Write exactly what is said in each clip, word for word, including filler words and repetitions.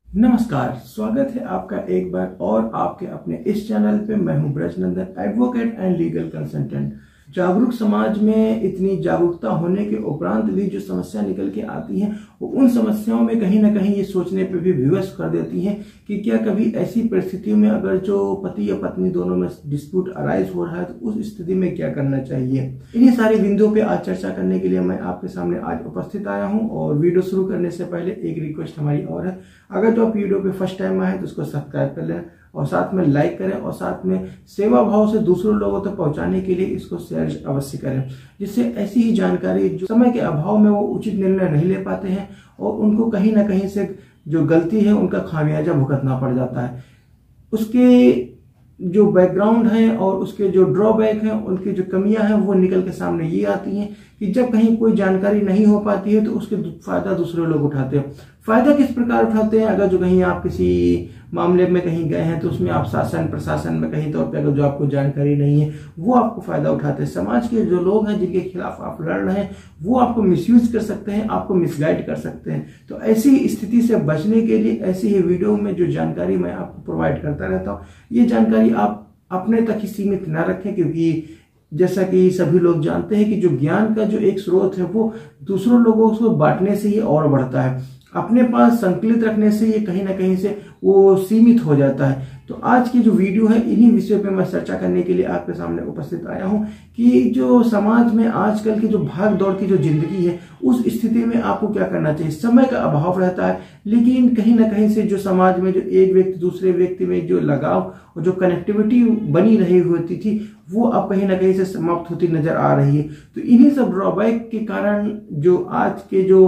नमस्कार, स्वागत है आपका एक बार और आपके अपने इस चैनल पे। मैं हूं Brajnandan, advocate and legal consultant. जागरूक समाज में इतनी जागरूकता होने के उपरांत भी जो समस्या निकल के आती हैं वो उन समस्याओं में कहीं ना कहीं ये सोचने पे भी विवश कर देती हैं कि क्या कभी ऐसी परिस्थितियों में अगर जो पति या पत्नी दोनों में डिस्प्यूट अराइज हो रहा है तो उस स्थिति में क्या करना चाहिए। इन्हीं सारे बिंदुओं पे आज चर्चा करने के लिए मैं आपके सामने आज उपस्थित आया हूं। और वीडियो शुरू करने से पहले एक रिक्वेस्ट हमारी और है, अगर जो आप वीडियो पे फर्स्ट टाइम आए तो उसको सब्सक्राइब कर लें और साथ में लाइक करें और साथ में सेवा भाव से दूसरों लोगों तक पहुंचाने के लिए इसको शेयर अवश्य करें, जिससे ऐसी ही जानकारी जो समय के अभाव में वो उचित निर्णय नहीं ले पाते हैं और उनको कहीं ना कहीं से जो गलती है उनका खामियाजा भुगतना पड़ जाता है। उसके जो बैकग्राउंड है और उसके जो ड्रॉबैक हैं, उनकी जो कमियां हैं वो निकल के सामने ये आती हैं कि जब कहीं कोई जानकारी नहीं हो पाती है तो उसके फायदा दूसरे लोग उठाते हैं। फायदा किस प्रकार उठाते हैं? अगर जो कहीं आप किसी मामले में कहीं गए हैं तो उसमें आप शासन प्रशासन में कहीं तौर पे अगर जो आपको जानकारी नहीं है वो आपको फायदा उठाते हैं। समाज के जो लोग हैं जिनके खिलाफ आप लड़ रहे हैं वो आपको मिसयूज कर सकते हैं, आपको मिसगाइड कर सकते हैं। तो ऐसी स्थिति से बचने के लिए ऐसी ही वीडियो में जो जानकारी मैं आपको प्रोवाइड करता रहता हूँ, ये जानकारी आप अपने तक ही सीमित न रखें, क्योंकि जैसा कि सभी लोग जानते हैं कि जो ज्ञान का जो एक स्रोत है वो दूसरों लोगों को बांटने से ही और बढ़ता है। अपने पास संकलित रखने से ये कहीं ना कहीं से वो सीमित हो जाता है। तो आज की जो वीडियो है इन्हीं विषयों पे मैं चर्चा करने के लिए आपके सामने उपस्थित आया हूं कि जो समाज में आजकल की जो भाग दौड़ की जो जिंदगी है उस स्थिति में आपको क्या करना चाहिए। समय का अभाव रहता है, लेकिन कहीं ना कहीं से जो समाज में जो एक व्यक्ति दूसरे व्यक्ति में जो लगाव और जो कनेक्टिविटी बनी रही होती थी वो अब कहीं ना कहीं से समाप्त होती नजर आ रही है। तो इन्हीं सब ड्रॉबैक के कारण जो आज के जो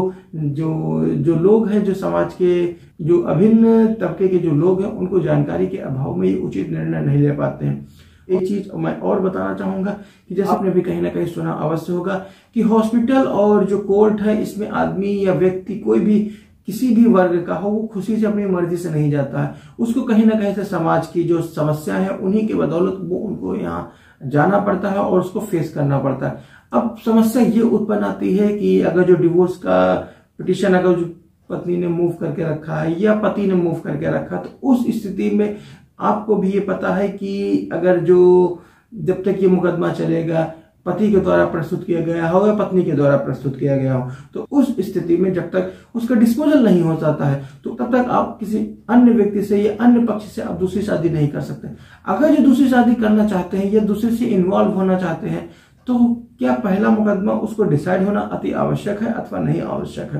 जो जो लोग हैं, जो समाज के जो अभिन्न तबके के जो लोग हैं, उनको जानकारी के अभाव में ये उचित निर्णय नहीं ले पाते हैं। एक चीज मैं और बताना चाहूंगा कि जैसे आपने भी कहीं ना कहीं सुना अवश्य होगा कि हॉस्पिटल और जो कोर्ट है इसमें आदमी या व्यक्ति कोई भी किसी भी वर्ग का हो वो खुशी से अपनी मर्जी से नहीं जाता है। उसको कहीं ना कहीं से समाज की जो समस्या है उन्हीं के बदौलत वो उनको यहाँ जाना पड़ता है और उसको फेस करना पड़ता है। अब समस्या ये उत्पन्न आती है कि अगर जो डिवोर्स का पिटीशन अगर जो पत्नी ने मूव करके रखा है या पति ने मूव करके रखा, तो उस स्थिति में आपको भी ये पता है कि अगर जो जब तक ये मुकदमा चलेगा पति के द्वारा प्रस्तुत किया गया हो या पत्नी के द्वारा प्रस्तुत किया गया हो, तो उस स्थिति में जब तक उसका डिस्पोजल नहीं हो जाता है तो तब तक आप किसी अन्य व्यक्ति से या अन्य पक्ष से आप दूसरी शादी नहीं कर सकते। अगर जो दूसरी शादी करना चाहते हैं या दूसरे से इन्वॉल्व होना चाहते हैं तो क्या पहला मुकदमा उसको डिसाइड होना अति आवश्यक है अथवा नहीं आवश्यक है।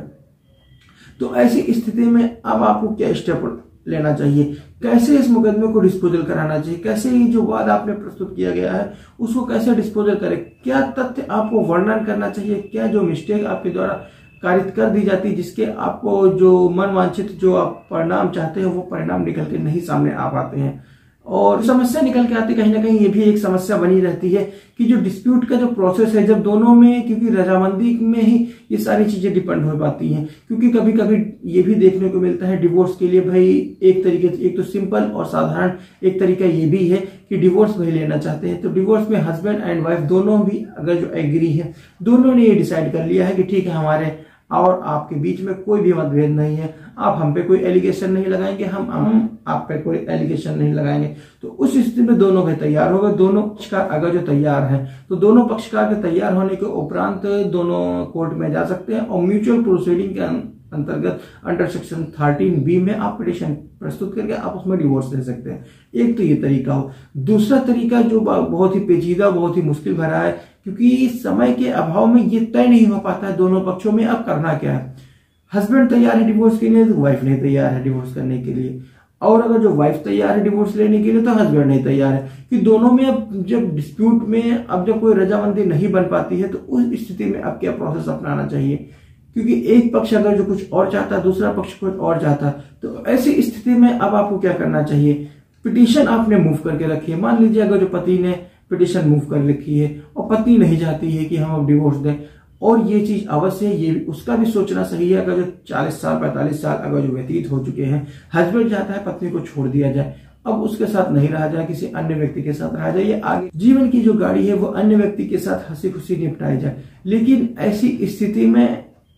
तो ऐसी स्थिति में अब आपको क्या स्टेप लेना चाहिए, कैसे इस मुकदमे को डिस्पोजल कराना चाहिए, कैसे ये जो वाद आपने प्रस्तुत किया गया है उसको कैसे डिस्पोजल करें, क्या तथ्य आपको वर्णन करना चाहिए, क्या जो मिस्टेक आपके द्वारा कारित कर दी जाती है जिसके आपको जो मन वांछित जो आप परिणाम चाहते हैं वो परिणाम निकल के नहीं सामने आ पाते हैं। और समस्या निकल के आती कहीं ना कहीं ये भी एक समस्या बनी रहती है कि जो डिस्प्यूट का जो प्रोसेस है जब दोनों में, क्योंकि रजामंदी में ही ये सारी चीजें डिपेंड हो पाती हैं, क्योंकि कभी कभी ये भी देखने को मिलता है डिवोर्स के लिए भाई एक तरीके एक तो सिंपल और साधारण एक तरीका ये भी है कि डिवोर्स भाई लेना चाहते हैं तो डिवोर्स में हस्बैंड एंड वाइफ दोनों भी अगर जो एग्री है, दोनों ने ये डिसाइड कर लिया है कि ठीक है हमारे और आपके बीच में कोई भी मतभेद नहीं है, आप हम पे कोई एलिगेशन नहीं लगाएंगे, हम हम आप पे कोई एलिगेशन नहीं लगाएंगे, तो उस स्थिति में दोनों के तैयार हो गए। दोनों पक्षकार अगर जो तैयार हैं तो दोनों पक्षकार के तैयार होने के उपरांत दोनों कोर्ट में जा सकते हैं और म्यूचुअल प्रोसीडिंग के अंतर्गत अंडर सेक्शन थर्टीन बी में आप पिटीशन प्रस्तुत करके आप उसमें डिवोर्स ले सकते हैं। एक तो ये तरीका हो। दूसरा तरीका जो बहुत ही पेचीदा बहुत ही मुश्किल भरा है, क्योंकि समय के अभाव में ये तय नहीं हो पाता है दोनों पक्षों में अब करना क्या है। हस्बैंड तैयार है डिवोर्स के लिए तो वाइफ नहीं तैयार है डिवोर्स करने के लिए, और अगर जो वाइफ तैयार है डिवोर्स लेने के लिए तो हस्बैंड नहीं तैयार है। कि दोनों में अब जब डिस्प्यूट में अब जब कोई रजामंदी नहीं बन पाती है तो उस स्थिति में अब क्या प्रोसेस अपनाना चाहिए, क्योंकि एक पक्ष अगर जो कुछ और चाहता है दूसरा पक्ष कुछ और चाहता है, तो ऐसी स्थिति में अब आपको क्या करना चाहिए। पिटीशन आपने मूव करके रखी है, मान लीजिए अगर जो पति ने पिटीशन मूव कर रखी है और पत्नी नहीं चाहती है कि हम अब डिवोर्स दें, और ये चीज अवश्य है, ये उसका भी सोचना सही है। अगर जो चालीस साल पैंतालीस साल अगर जो व्यतीत हो चुके हैं, हस्बैंड चाहता है पत्नी को छोड़ दिया जाए, अब उसके साथ नहीं रहा जाए, किसी अन्य व्यक्ति के साथ रहा जाए, ये आगे जीवन की जो गाड़ी है वो अन्य व्यक्ति के साथ हंसी खुशी निपटाई जाए। लेकिन ऐसी स्थिति में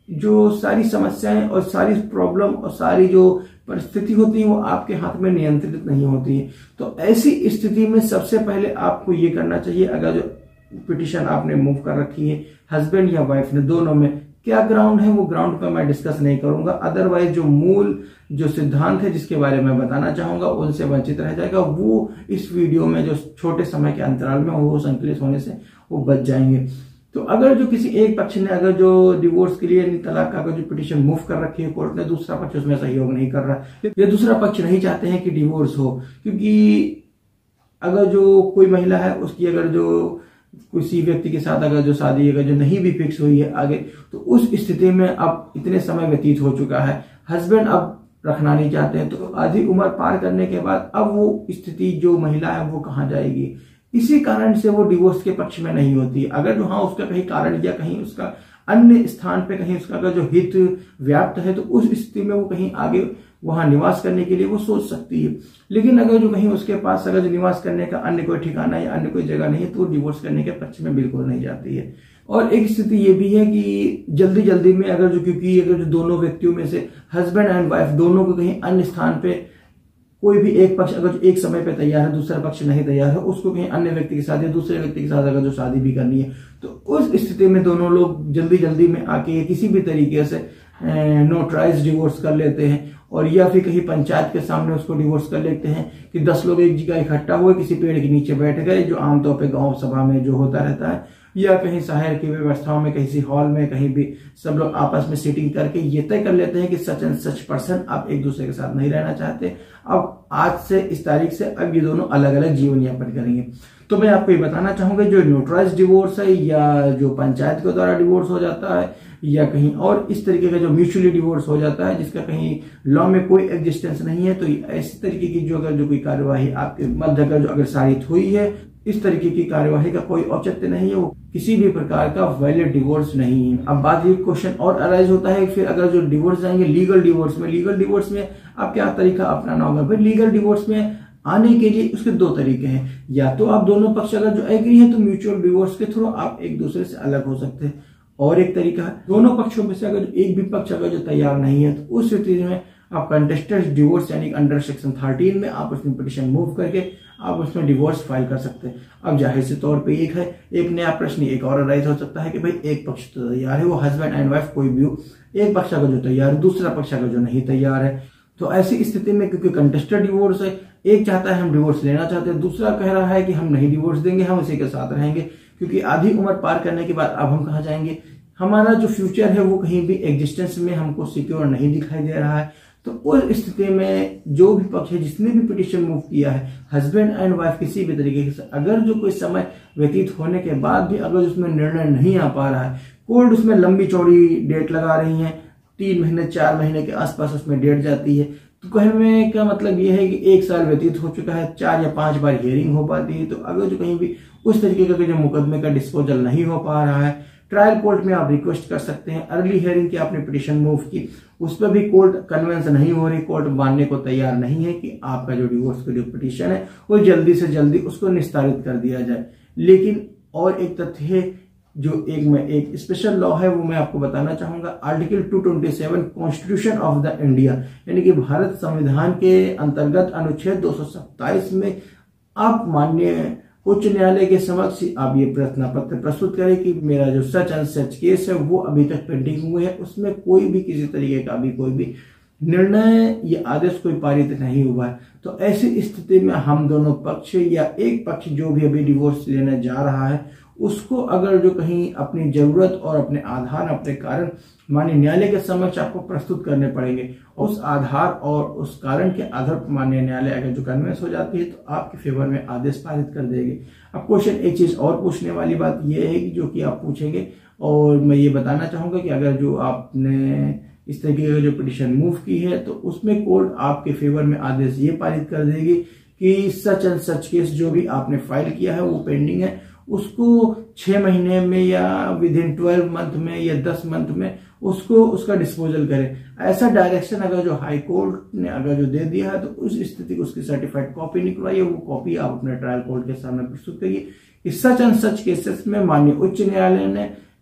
जो सारी समस्याएं और सारी प्रॉब्लम और सारी जो परिस्थिति होती है वो आपके हाथ में नियंत्रित नहीं होती है। तो ऐसी स्थिति में सबसे पहले आपको ये करना चाहिए, अगर जो पिटिशन आपने मूव कर रखी है हस्बैंड या वाइफ ने, दोनों में क्या ग्राउंड है वो ग्राउंड पर मैं डिस्कस नहीं करूंगा। अदरवाइज जो मूल जो सिद्धांत है जिसके बारे में बताना चाहूंगा उनसे वंचित रह जाएगा, वो इस वीडियो में जो छोटे समय के अंतराल में वो संकलित होने से वो बच जाएंगे। तो अगर जो किसी एक पक्ष ने अगर जो डिवोर्स के लिए तलाक का अगर जो पिटीशन मूव कर रखी है कोर्ट ने, दूसरा पक्ष उसमें सहयोग नहीं कर रहा है, ये दूसरा पक्ष नहीं चाहते हैं कि डिवोर्स हो, क्योंकि अगर जो कोई महिला है उसकी अगर जो किसी व्यक्ति के साथ अगर जो शादी अगर जो नहीं भी फिक्स हुई है आगे, तो उस स्थिति में अब इतने समय व्यतीत हो चुका है, हस्बैंड अब रखना नहीं चाहते हैं, तो आधी उम्र पार करने के बाद अब वो स्थिति जो महिला है वो कहाँ जाएगी। इसी कारण से वो डिवोर्स के पक्ष में नहीं होती। अगर जो हाँ उसका कहीं कारण या कहीं उसका अन्य स्थान पे कहीं उसका अगर जो हित व्याप्त है तो उस स्थिति में वो कहीं आगे वहां निवास करने के लिए वो सोच सकती है। लेकिन अगर जो कहीं उसके पास अगर जो निवास करने का अन्य कोई ठिकाना या अन्य कोई जगह नहीं है तो वो डिवोर्स करने के पक्ष में बिल्कुल नहीं जाती है। और एक स्थिति ये भी है कि जल्दी जल्दी में अगर जो क्योंकि अगर जो दोनों व्यक्तियों में से हस्बैंड एंड वाइफ दोनों को कहीं अन्य स्थान पे कोई भी एक पक्ष अगर एक समय पे तैयार है दूसरा पक्ष नहीं तैयार है, उसको कहीं अन्य व्यक्ति के साथ या दूसरे व्यक्ति के साथ अगर जो शादी भी करनी है, तो उस स्थिति में दोनों लोग जल्दी जल्दी में आके किसी भी तरीके से नोटराइज डिवोर्स कर लेते हैं, और या फिर कहीं पंचायत के सामने उसको डिवोर्स कर लेते हैं कि दस लोग एक जगह इकट्ठा हुए किसी पेड़ के नीचे बैठ गए, जो आमतौर पर गाँव सभा में जो होता रहता है, या कहीं शहर की व्यवस्थाओं में किसी हॉल में कहीं भी सब लोग आपस में सीटिंग करके ये तय कर लेते हैं कि सच एंड सच पर्सन अब एक दूसरे के साथ नहीं रहना चाहते, अब आज से इस तारीख से अब ये दोनों अलग अलग जीवन यापन करेंगे। तो मैं आपको ये बताना चाहूंगा जो न्यूट्राइज डिवोर्स है या जो पंचायत के द्वारा डिवोर्स हो जाता है या कहीं और इस तरीके का जो म्यूचुअली डिवोर्स हो जाता है जिसका कहीं लॉ में कोई एग्जिस्टेंस नहीं है, तो ऐसी तरीके की जो अगर जो कोई कार्यवाही आपके मध्य अगर जो अगर सारित हुई है, इस तरीके की कार्यवाही का कोई औचित्य नहीं है, वो किसी भी प्रकार का वैलिड डिवोर्स नहीं है। अब बात ये क्वेश्चन और अराइज होता है फिर अगर जो डिवोर्स जाएंगे लीगल डिवोर्स में, लीगल डिवोर्स में आप क्या तरीका अपनाना होगा। फिर लीगल डिवोर्स में आने के लिए उसके दो तरीके हैं, या तो आप दोनों पक्ष अगर जो एग्री है तो म्यूचुअल डिवोर्स के थ्रू आप एक दूसरे से अलग हो सकते हैं, और एक तरीका है दोनों पक्षों में से अगर एक भी पक्ष अगर जो तैयार नहीं है तो उस स्थिति में आप कंटेस्टेड डिवोर्स यानी अंडर सेक्शन थर्टीन में आप उसमें पिटीशन मूव करके आप उसमें डिवोर्स फाइल कर सकते हैं। अब जाहिर से तौर पे एक है एक नया प्रश्न एक और अराइज हो सकता है कि भाई एक पक्ष तो तैयार है, वो हस्बैंड एंड वाइफ कोई भी हो, एक पक्ष अगर जो तैयार है दूसरा पक्ष अगर जो नहीं तैयार है, तो ऐसी स्थिति में क्योंकि कंटेस्टेड डिवोर्स है, एक चाहता है हम डिवोर्स लेना चाहते हैं, दूसरा कह रहा है कि हम नहीं डिवोर्स देंगे, हम इसी के साथ रहेंगे, क्योंकि आधी उम्र पार करने के बाद अब हम कहाँ जाएंगे, हमारा जो फ्यूचर है वो कहीं भी एग्जिस्टेंस में हमको सिक्योर नहीं दिखाई दे रहा है। तो उस स्थिति में जो भी पक्ष है जिसने भी पिटीशन मूव किया है, हस्बैंड एंड वाइफ किसी भी तरीके से अगर जो कोई समय व्यतीत होने के बाद भी अगर उसमें निर्णय नहीं आ पा रहा है, कोर्ट उसमें लंबी चौड़ी डेट लगा रही है, तीन महीने चार महीने के आसपास उसमें डेट जाती है, तो कहने का मतलब यह है कि एक साल व्यतीत हो चुका है, चार या पांच बार हियरिंग हो पाती है, तो अगर जो कहीं भी उस तरीके का जो मुकदमे का डिस्पोजल नहीं हो पा रहा है, ट्रायल कोर्ट में आप रिक्वेस्ट कर सकते हैं। अर्ली हियरिंग की आपने पिटीशन मूव की, उस पर भी कोर्ट कन्विंस नहीं हो रही, कोर्ट मानने को तैयार नहीं है कि आपका जो डिवोर्स का जो पिटीशन है वो जल्दी से जल्दी उसको निस्तारित कर दिया जाए। लेकिन और एक तथ्य है जो एक में एक स्पेशल लॉ है वो मैं आपको बताना चाहूंगा, article two twenty seven constitution of the India यानी कि भारत संविधान के अंतर्गत अनुच्छेद दो सौ सत्ताईस में आप माननीय उच्च न्यायालय के समक्ष आप ये प्रार्थना पत्र प्रस्तुत करें कि मेरा जो सच एंड सच केस है वो अभी तक पेंडिंग हुए है, उसमें कोई भी किसी तरीके का भी कोई भी निर्णय या आदेश कोई पारित नहीं हुआ है। तो ऐसी स्थिति में हम दोनों पक्ष या एक पक्ष जो भी अभी डिवोर्स लेने जा रहा है उसको अगर जो कहीं अपनी जरूरत और अपने आधार अपने कारण माननीय न्यायालय के समक्ष आपको प्रस्तुत करने पड़ेंगे, उस आधार और उस कारण के आधार पर माननीय न्यायालय अगर जो कन्विंस हो जाती है तो आपके फेवर में आदेश पारित कर देगी। अब क्वेश्चन एक चीज और पूछने वाली बात यह है कि जो कि आप पूछेंगे और मैं ये बताना चाहूंगा कि अगर जो आपने इस तरीके का जो पिटीशन मूव की है तो उसमें कोर्ट आपके फेवर में आदेश ये पारित कर देगी कि सच एंड सच केस जो भी आपने फाइल किया है वो पेंडिंग है, उसको छह महीने में या विद इन ट्वेल्व मंथ में या दस मंथ में उसको उसका डिस्पोजल करें। ऐसा डायरेक्शन अगर जो हाई कोर्ट ने अगर जो दे दिया है तो उस स्थिति को उसकी सर्टिफाइड कॉपी निकलवाइए, वो कॉपी आप अपने ट्रायल कोर्ट के सामने प्रस्तुत करिए कि सच एंड सच केसेस में माननीय उच्च न्यायालय ने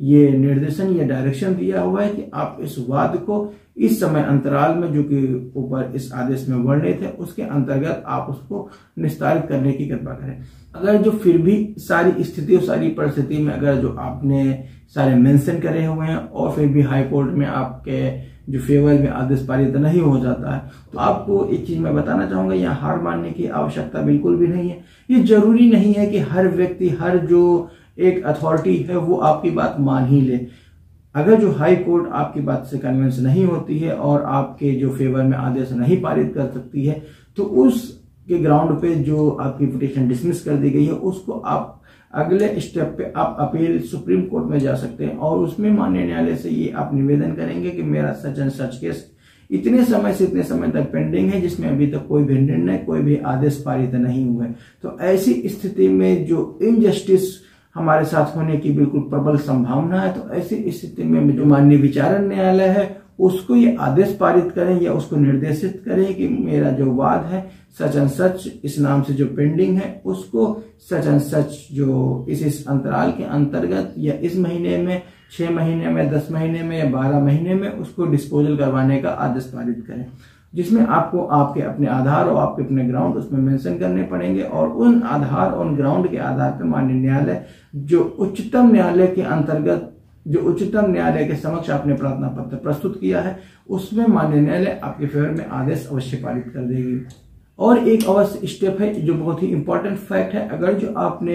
ये निर्देशन या डायरेक्शन दिया हुआ है कि आप इस वाद को इस समय अंतराल में जो कि ऊपर इस आदेश में वर्णित है उसके अंतर्गत आप उसको निस्तारित करने की कृपा करें। अगर जो फिर भी सारी स्थिति और सारी परिस्थिति में अगर जो आपने सारे मेंशन करे हुए हैं और फिर भी हाई कोर्ट में आपके जो फेवर में आदेश पारित नहीं हो जाता है, तो आपको एक चीज मैं बताना चाहूंगा, यहाँ हार मानने की आवश्यकता बिल्कुल भी नहीं है। ये जरूरी नहीं है कि हर व्यक्ति, हर जो एक अथॉरिटी है वो आपकी बात मान ही ले। अगर जो हाई कोर्ट आपकी बात से कन्विंस नहीं होती है और आपके जो फेवर में आदेश नहीं पारित कर सकती है, तो उसके ग्राउंड पे जो आपकी पिटीशन डिसमिस कर दी गई है उसको आप अगले स्टेप पे आप अपील सुप्रीम कोर्ट में जा सकते हैं और उसमें माननीय न्यायालय से ये आप निवेदन करेंगे कि मेरा सच एंड सच केस इतने समय से इतने समय तक पेंडिंग है जिसमें अभी तक कोई भी निर्णय, कोई भी आदेश पारित नहीं हुए। तो ऐसी स्थिति में जो इनजस्टिस हमारे साथ होने की बिल्कुल प्रबल संभावना है, तो ऐसी स्थिति में जो माननीय विचारण न्यायालय है उसको ये आदेश पारित करें या उसको निर्देशित करें कि मेरा जो वाद है सच एंड सच इस नाम से जो पेंडिंग है उसको सच एंड सच जो इस इस अंतराल के अंतर्गत या इस महीने में, छह महीने में, दस महीने में या बारह महीने में उसको डिस्पोजल करवाने का आदेश पारित करें, जिसमें आपको आपके अपने आधार और आपके अपने ग्राउंड उसमें मेंशन करने पड़ेंगे और उन आधार और ग्राउंड के आधार पर माननीय न्यायालय जो उच्चतम न्यायालय के अंतर्गत जो उच्चतम न्यायालय के समक्ष आपने प्रार्थना पत्र प्रस्तुत किया है उसमें माननीय न्यायालय आपके फेवर में आदेश अवश्य पारित कर देगी। और एक अवश्य स्टेप है जो बहुत ही इंपॉर्टेंट फैक्ट है, अगर जो आपने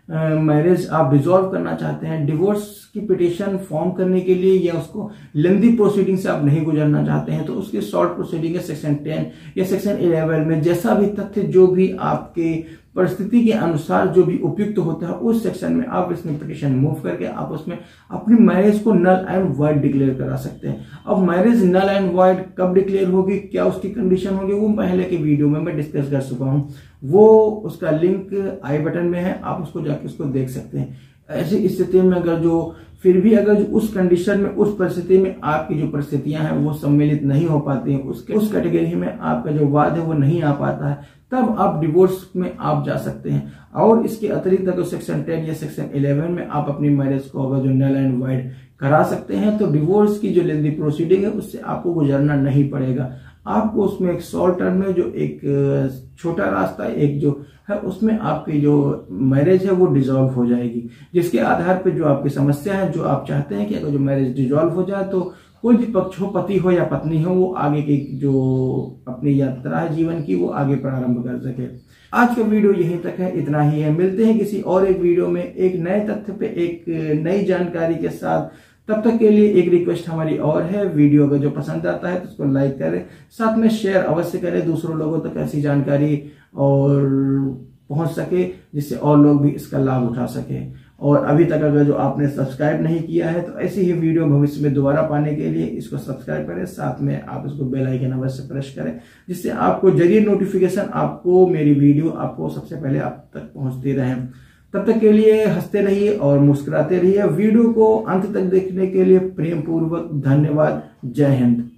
मैरिज uh, आप डिसॉल्व करना चाहते हैं, डिवोर्स की पिटीशन फॉर्म करने के लिए या उसको लेंदी प्रोसीडिंग से आप नहीं गुजरना चाहते हैं, तो उसकी शॉर्ट प्रोसीडिंग है सेक्शन टेन या सेक्शन इलेवन में जैसा भी तथ्य जो भी आपके परिस्थिति के अनुसार जो भी उपयुक्त होता है उस सेक्शन में आप इसमें पिटीशन मूव करके आप उसमें अपनी मैरिज को नल एंड वाइड डिक्लेयर करा सकते हैं। अब मैरिज नल एंड वाइड कब डिक्लेयर होगी, क्या उसकी कंडीशन होगी, वो पहले के वीडियो में मैं डिस्कस कर चुका हूं, वो उसका लिंक आई बटन में है, आप उसको जाके उसको देख सकते हैं। ऐसी स्थिति में अगर जो फिर भी अगर जो उस कंडीशन में, उस परिस्थिति में आपकी जो परिस्थितियां हैं वो सम्मिलित नहीं हो पाती हैं, उसके उस कैटेगरी में आपका जो वाद है वो नहीं आ पाता है, तब आप डिवोर्स में आप जा सकते हैं। और इसके अतिरिक्त अगर सेक्शन टेन या सेक्शन इलेवन में आप अपनी मैरिज को अगर जो नल एंड वाइड करा सकते हैं, तो डिवोर्स की जो लेंदी प्रोसीडिंग है उससे आपको गुजरना नहीं पड़ेगा। आपको उसमें एक शॉर्ट टर्म में जो एक छोटा रास्ता एक जो है उसमें आपकी जो मैरिज है वो डिसॉल्व हो जाएगी, जिसके आधार पर जो आपकी समस्या है, जो आप चाहते हैं कि अगर जो मैरिज डिसॉल्व हो जाए तो कोई भी पक्ष हो, पति हो या पत्नी हो, वो आगे की जो अपनी यात्रा है जीवन की वो आगे प्रारंभ कर सके। आज का वीडियो यहीं तक है, इतना ही है। मिलते हैं किसी और एक वीडियो में एक नए तथ्य पे एक नई जानकारी के साथ। तब तक के लिए एक रिक्वेस्ट हमारी और है, वीडियो अगर जो पसंद आता है तो उसको लाइक करें, साथ में शेयर अवश्य करें दूसरों लोगों तक ऐसी जानकारी और पहुंच सके जिससे और लोग भी इसका लाभ उठा सके। और अभी तक अगर जो आपने सब्सक्राइब नहीं किया है तो ऐसी ही वीडियो भविष्य में दोबारा पाने के लिए इसको सब्सक्राइब करें, साथ में आप इसको बेल आइकन अवश्य प्रेस करें, जिससे आपको जरिए नोटिफिकेशन आपको मेरी वीडियो आपको सबसे पहले आप तक पहुंचती रहे। तब तक के लिए हंसते रहिए और मुस्कुराते रहिए। वीडियो को अंत तक देखने के लिए प्रेम पूर्वक धन्यवाद। जय हिंद।